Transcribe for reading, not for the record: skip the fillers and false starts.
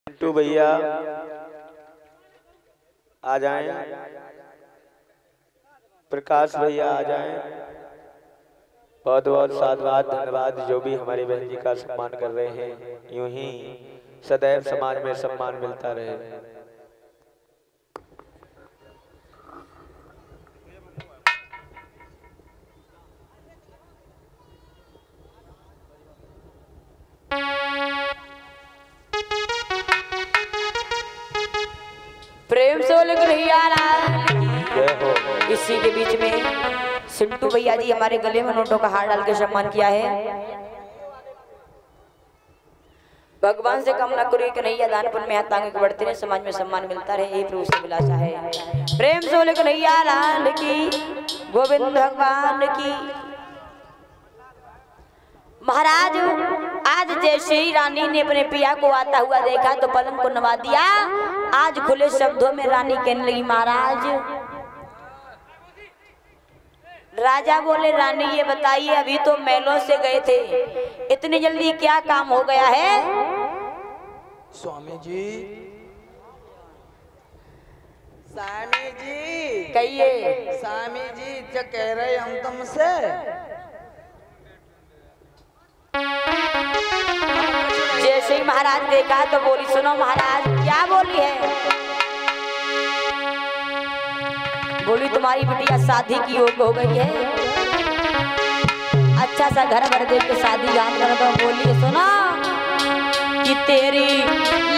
चिंटू भैया आ जाएं, प्रकाश भैया आ जाएं। बहुत बहुत साधुवाद धन्यवाद जो भी हमारी बहन जी का सम्मान कर रहे हैं। यूं ही सदैव समाज में सम्मान मिलता रहे। प्रेम से बोले भैया इसी के बीच में चिंटू भैया जी हमारे गले में नोटों का हार डाल के सम्मान किया है। भगवान से कम न करो कि नहीं दान पुण्य में हाथ आगे बढ़ते रहे, समाज में सम्मान मिलता रहे, यही प्रभु से विलासा है। प्रेम से बोले कन्हैया लाल की, गोविंद भगवान की। महाराज आज जैसे ही रानी ने अपने पिया को आता हुआ देखा तो पलंग को नवा दिया। आज खुले शब्दों में रानी कहने लगी, महाराज। राजा बोले, रानी ये बताइए अभी तो महलों से गए थे, इतनी जल्दी क्या काम हो गया है? स्वामी जी, स्वामी जी कहिए। स्वामी जी क्या कह रहे हम तुमसे? जैसे ही महाराज देखा तो बोली, सुनो महाराज। क्या बोली है? बोली तुम्हारी बिटिया शादी की हो गई है, अच्छा सा घर भर देख के शादी गान कर दो। बोली सुनो कि तेरी